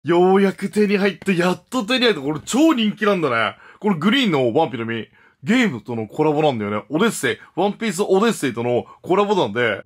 ようやく手に入った、やっと手に入った。これ超人気なんだね。これグリーンのワンピの実、ゲームとのコラボなんだよね。オデッセイ、ワンピースオデッセイとのコラボなんで、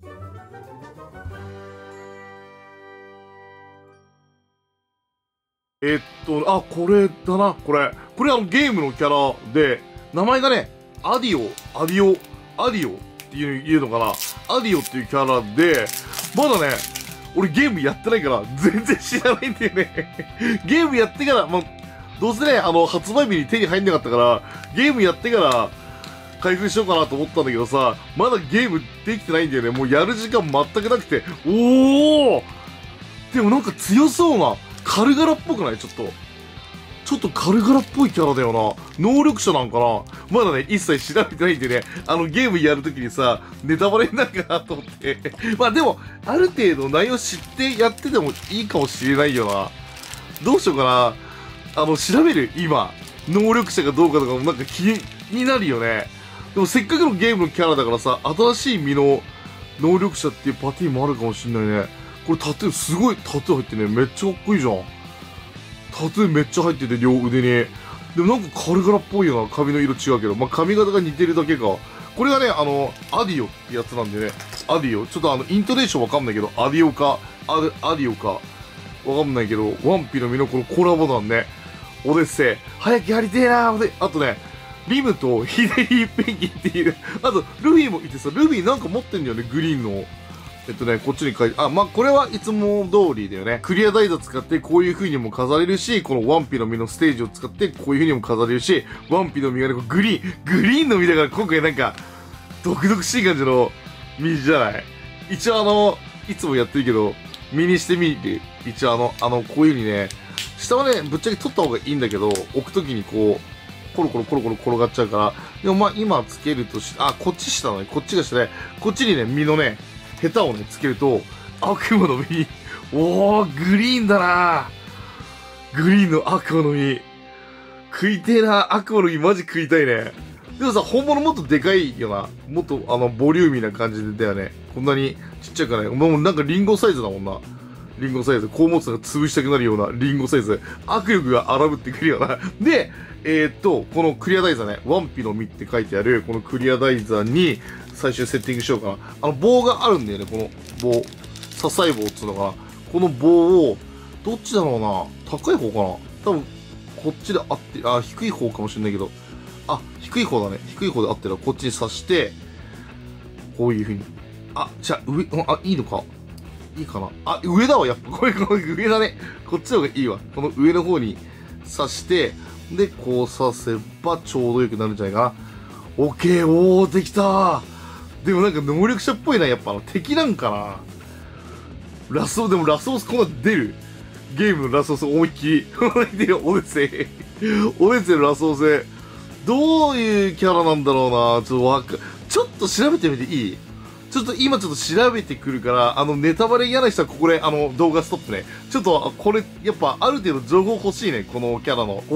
これだな、これ。これゲームのキャラで、名前がね、アディオっていうのかな。アディオっていうキャラで、まだね、俺ゲームやってないから、全然知らないんだよね。ゲームやってから、どうせね、発売日に手に入んなかったから、ゲームやってから、開封しようかなと思ったんだけどさ、まだゲームできてないんだよね。もうやる時間全くなくて。おーでもなんか強そうな、カルガラっぽくない？ちょっとカルガラっぽいキャラだよな。能力者なんかな。まだね、一切調べてないんでね、ゲームやるときにさ、ネタバレになるかなと思って。まあでも、ある程度内容知ってやっててもいいかもしれないよな。どうしようかな。調べる今。能力者かどうかとかもなんか気になるよね。でもせっかくのゲームのキャラだからさ、新しい身の能力者っていうパティもあるかもしんないね。これタトゥー、すごいタトゥー入ってね。めっちゃかっこいいじゃん。タトゥーめっちゃ入ってて、両腕に。でもなんかカルガラっぽいよな。髪の色違うけど。まあ、髪型が似てるだけか。これがね、アディオってやつなんでね。アディオ。ちょっとイントネーションわかんないけど、アディオか、アディオか、わかんないけど、ワンピの実のこのコラボなんね。オデッセイ。早くやりてえなー。あとね、リムとヒデリーペンギンっていう。あと、ルフィもいてさ、ルフィなんか持ってんだよね、グリーンの。こっちに書いて、これはいつも通りだよね。クリア台座使ってこういう風にも飾れるし、このワンピの実のステージを使ってこういう風にも飾れるし、ワンピの実がね、グリーンの実だから今回なんか、独々しい感じの実じゃない？一応いつもやってるけど、実にしてみる。一応こういう風にね、下はね、ぶっちゃけ取った方がいいんだけど、置くときにこう、コロコロ転がっちゃうから、でも今つけるとし、こっち下だね。こっちが下で、こっちにね、実のね、ヘタをね、つけると、悪魔の実。おー、グリーンだなグリーンの悪魔の実。食いてえな悪魔の実マジ食いたいね。でもさ、本物もっとでかいよな。もっとボリューミーな感じだよね。こんなにちっちゃくない。もうなんかリンゴサイズだもんな。リンゴサイズ。こう持つのが潰したくなるようなリンゴサイズ。握力が荒ぶってくるよな。で、このクリア台座ね、ワンピの実って書いてある、このクリア台座に、最終セッティングしようかな。棒があるんだよね、この棒。支え棒っつうのかな。この棒を、どっちだろうな。高い方かな。多分、こっちで合ってる。低い方かもしれないけど。低い方だね。低い方で合ってる。こっちに刺して、こういう風に。じゃあ、上、いいのか。いいかな。上だわ、やっぱ。これ上だね。こっちの方がいいわ。この上の方に刺して、で、こう刺せばちょうどよくなるんじゃないかな。オッケー、おー、できたー。でもなんか能力者っぽいな、やっぱ敵なんかな。でもラスボスこんな出るゲームのラスボス思いっきり。出る、オデッセイ。オデッセイのラスボス。どういうキャラなんだろうな。ちょっと調べてみていい？今ちょっと調べてくるから、ネタバレ嫌な人はここで、動画ストップね。ちょっと、これ、やっぱ、ある程度情報欲しいね、このキャラの。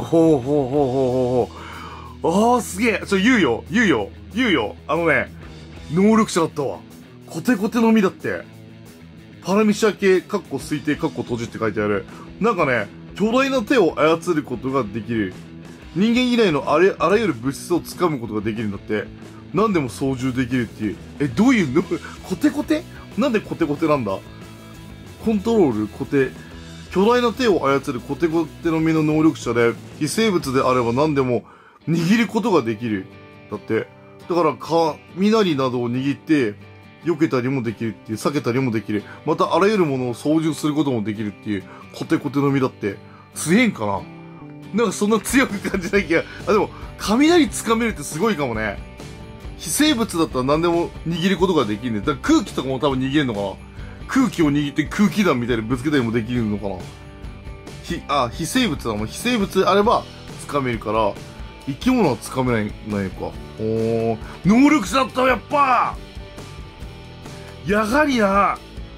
すげえ。言うよ。能力者だったわ。コテコテの実だって。パラミシャ系、カッコ推定、カッコ閉じって書いてある。なんかね、巨大な手を操ることができる。人間以外のあらゆる物質を掴むことができるんだって。何でも操縦できるっていう。どういうの？コテコテ？なんでコテコテなんだ？コントロール、コテ。巨大な手を操るコテコテの実の能力者で、非生物であれば何でも握ることができる。だって。だから、雷などを握って、避けたりもできるっていう、避けたりもできる。また、あらゆるものを操縦することもできるっていう、コテコテの実だって、強えんかな？なんかそんな強く感じない気が。でも、雷掴めるってすごいかもね。非生物だったら何でも握ることができるんで。だから空気とかも多分握れるのかな？空気を握って空気弾みたいにぶつけたりもできるのかな？非生物だもん。非生物であれば掴めるから、生き物は掴めないのか。能力者だったわ、やっぱやはりな。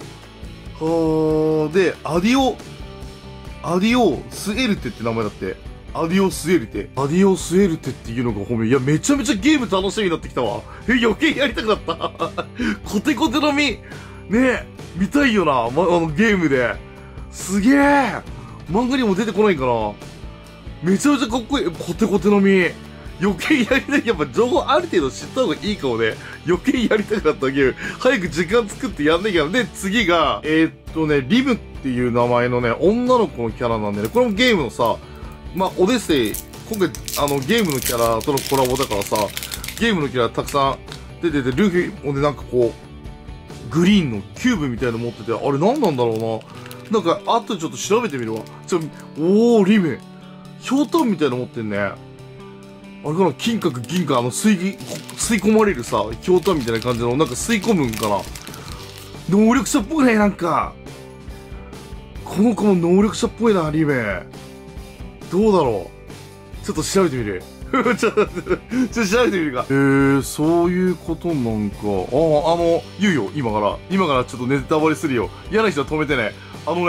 で、アディオスエルテって名前だって。アディオスエルテっていうのが本名。いや、めちゃめちゃゲーム楽しみになってきたわ。余計やりたくなった。コテコテの実。ねえ、見たいよな。ゲームで。すげえ。 漫画にも出てこないかな。めちゃめちゃかっこいい。コテコテの実。余計やりたい。やっぱ情報ある程度知った方がいいかもね。余計やりたかったゲーム。早く時間作ってやんなきゃ。で、次が、リムっていう名前のね、女の子のキャラなんでね、これもゲームのさ、まあ、オデッセイ、今回、ゲームのキャラとのコラボだからさ、ゲームのキャラたくさん出てて、ルフィもね、なんかこう、グリーンのキューブみたいなの持ってて、あれ何なんだろうな。なんか、あとちょっと調べてみるわ。おー、リム。ひょうたんみたいなの持ってんね。あれかな、金閣、銀閣、吸い込まれるさ、ひょうたんみたいな感じの、なんか吸い込むんかな。能力者っぽくない？なんか。この子も能力者っぽいな、リメ。どうだろう。ちょっと調べてみる。ちょっと調べてみるか。そういうことなんか。言うよ、今から。今からちょっとネタバレするよ。嫌な人は止めてね。この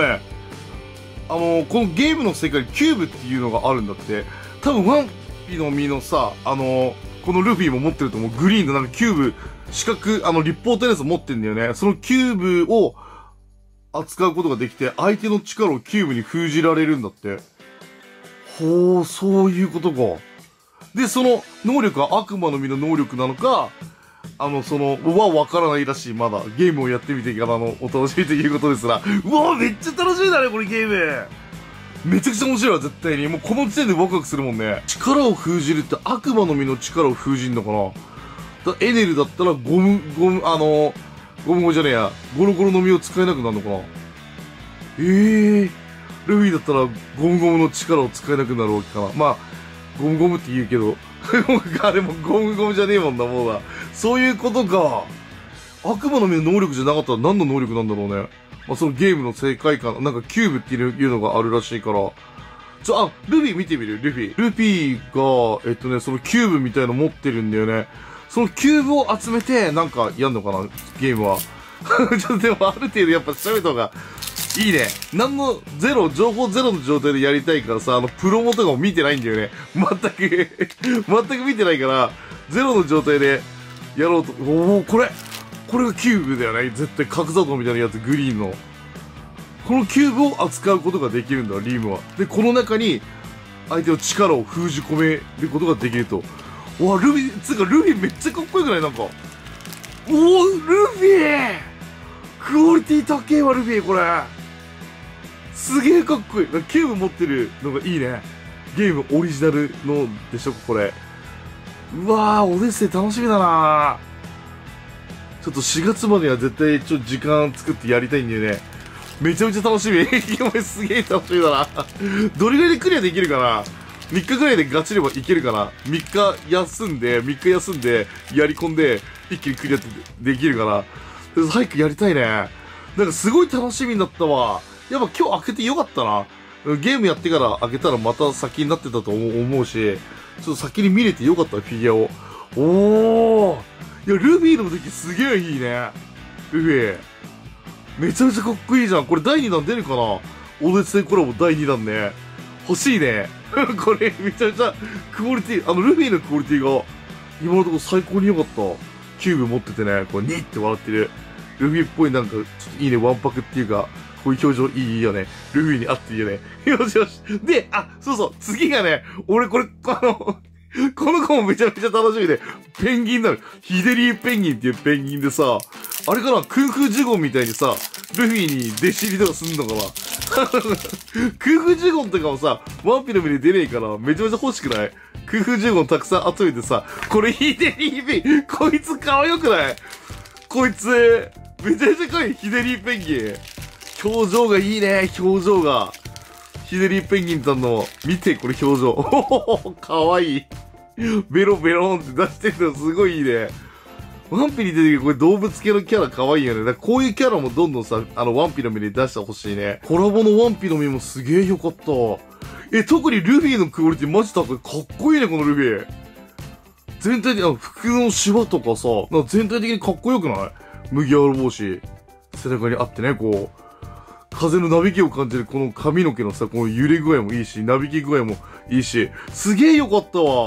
ゲームの世界にキューブっていうのがあるんだって。多分、ワンピの実のさ、このルフィも持ってると思う。グリーンのなんかキューブ、四角、立方体のやつ持ってんだよね。そのキューブを扱うことができて、相手の力をキューブに封じられるんだって。ほう、そういうことか。で、その能力は悪魔の実の能力なのか、わからないらしい、まだ。ゲームをやってみてからのお楽しみということですら。うわめっちゃ楽しみだね、これゲーム。めちゃくちゃ面白いわ、絶対に。もうこの時点でワクワクするもんね。力を封じるって悪魔の実の力を封じんのかな。エネルだったらゴムじゃねえや。ゴロゴロの実を使えなくなるのかな。ルフィだったらゴムゴムの力を使えなくなるわけかな。まあ、ゴムゴムって言うけど。あれもゴムゴムじゃねえもんな、もうな。そういうことか。悪魔の実の能力じゃなかったら何の能力なんだろうね。まあ、そのゲームの世界観、なんかキューブっていうのがあるらしいから。ルフィ見てみる？ルフィ。ルフィが、そのキューブみたいの持ってるんだよね。そのキューブを集めて、なんかやんのかな、ゲームは。ちょっとでもある程度やっぱ調べた方がいいね。情報ゼロの状態でやりたいからさ、プロモとかも見てないんだよね。全く見てないから、ゼロの状態でやろうと。これがキューブだよね。絶対角砂糖みたいなやつ、グリーンの。このキューブを扱うことができるんだ、リームは。で、この中に、相手の力を封じ込めることができると。ルフィめっちゃかっこよくない？なんか。ルフィクオリティ高えわ、ルフィ、これ。すげえかっこいい。キューブ持ってるのがいいね。ゲームオリジナルのでしょ、これ。オデッセイ楽しみだな。ちょっと4月までは絶対ちょっと時間作ってやりたいんだよね。めちゃめちゃ楽しみ。すげえ楽しみだな。どれぐらいでクリアできるかな？ 3 日ぐらいでガチればいけるかな？ 3 日休んで、やり込んで、一気にクリアできるかな？早くやりたいね。なんかすごい楽しみになったわ。やっぱ今日開けてよかったな。ゲームやってから開けたらまた先になってたと思うし、ちょっと先に見れてよかった、フィギュアを。いや、ルフィの時すげえいいね。ルフィ。めちゃめちゃかっこいいじゃん。これ第2弾出るかな？オデッセイコラボ第2弾ね。欲しいね。これめちゃめちゃクオリティ、ルフィのクオリティが今のところ最高に良かった。キューブ持っててね、こうニッって笑ってる。ルフィっぽいなんか、ちょっといいね、わんぱくっていうか、こういう表情いいよね。ルフィに合っていいよね。よしよし。で、そうそう、次がね、俺これ、この子もめちゃめちゃ楽しみで、ペンギンなの。ヒデリーペンギンっていうペンギンでさ、あれかな、空風ジュゴンみたいにさ、ルフィに弟子入りとかすんのかな。空風ジュゴンとかもさ、ワンピの目に出ねえから、めちゃめちゃ欲しくない？空風ジュゴンたくさん集めてさ、これヒデリーペンギン、こいつ可愛くない？こいつ、めちゃめちゃ可愛い、ヒデリーペンギン。表情がいいね、表情が。ヒデリーペンギンさんの、見て、これ表情。かわいい。ベロベロンって出してるのすごいいいね。ワンピに出てくるこれ動物系のキャラかわいいよね。だからこういうキャラもどんどんさ、ワンピの目に出してほしいね。コラボのワンピの目もすげえよかった。特にルフィのクオリティマジ高い。かっこいいね、このルフィ。全体的に、服のシワとかさ、なんか全体的にかっこよくない？麦わら帽子。背中にあってね、こう。風のなびきを感じるこの髪の毛のさ、この揺れ具合もいいし、なびき具合もいいし、すげえよかったわ。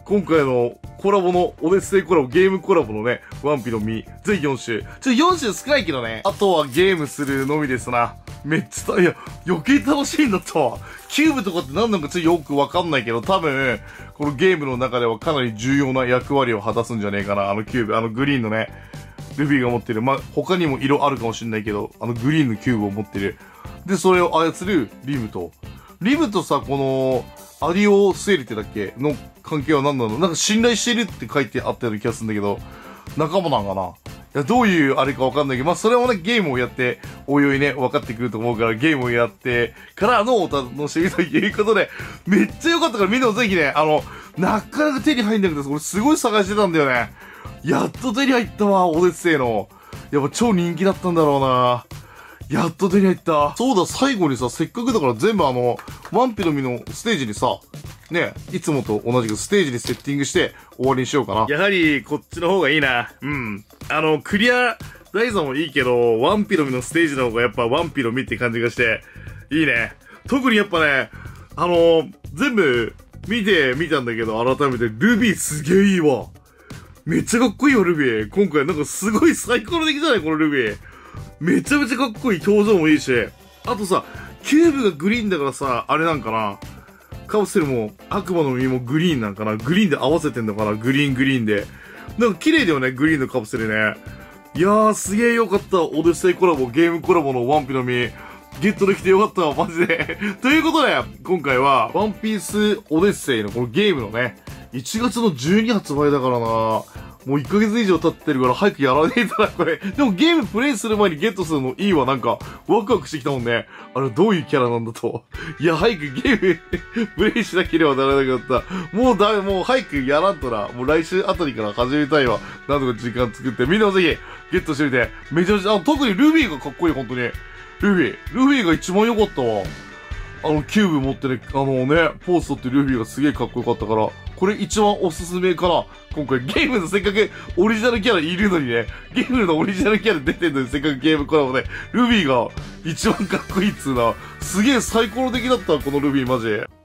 今回のコラボの、オデッセイコラボ、ゲームコラボのね、ワンピの実、ぜひ4種。4種少ないけどね。あとはゲームするのみですな。めっちゃ、いや、余計楽しいんだったわ。キューブとかって何なのかちょっとよくわかんないけど、多分、このゲームの中ではかなり重要な役割を果たすんじゃねえかな。キューブ、グリーンのね、ルフィが持ってる。他にも色あるかもしんないけど、グリーンのキューブを持ってる。で、それを操るリムと。リムとさ、この、アディオスエリテだっけの関係は何なの？なんか信頼してるって書いてあったような気がするんだけど、仲間なんかな？いや、どういうあれかわかんないけど、それもね、ゲームをやって、おいおいね、分かってくると思うから、ゲームをやってからのお楽しみということで、めっちゃ良かったからみんなもぜひね、なかなか手に入んなくて、俺すごい探してたんだよね。やっと手に入ったわ、オデッセイの。やっぱ超人気だったんだろうな。やっと手に入った。そうだ、最後にさ、せっかくだから全部ワンピの実のステージにさ、ね、いつもと同じくステージにセッティングして終わりにしようかな。やはり、こっちの方がいいな。うん。クリア大座もいいけど、ワンピの実のステージの方がやっぱワンピの実って感じがして、いいね。特にやっぱね、全部見てみたんだけど、改めて、ルビーすげえいいわ。めっちゃかっこいいわ、ルビー。今回なんかすごいサイコロ的じゃないこのルビー。めちゃめちゃかっこいい。表情もいいし。あとさ、キューブがグリーンだからさ、あれなんかな。カプセルも、悪魔の実もグリーンなんかな。グリーンで合わせてんのかな。グリーンで。なんか綺麗だよね、グリーンのカプセルね。いやー、すげーよかった。オデッセイコラボ、ゲームコラボのワンピの実、ゲットできてよかったわ、マジで。ということで、今回は、ワンピースオデッセイのこのゲームのね、1月の12発売だからな。もう1ヶ月以上経ってるから早くやらねえとな、これ。でもゲームプレイする前にゲットするのいいわ、なんか、ワクワクしてきたもんね。どういうキャラなんだと。いや、早くゲームプレイしなければならなかった。もう早くやらんとな。もう来週あたりから始めたいわ。なんとか時間作って、みんなもぜひ、ゲットしてみて。めちゃめちゃ、特にルフィがかっこいい、本当に。ルフィが一番良かったわ。キューブ持ってね、ポーズ取ってルフィがすげえかっこよかったから、これ一番おすすめかな。今回ゲームのせっかくオリジナルキャラいるのにね、ゲームのオリジナルキャラ出てんのにせっかくゲームコラボで、ルフィが一番かっこいいっつうな。すげえサイコロ的だったわ、このルフィマジ。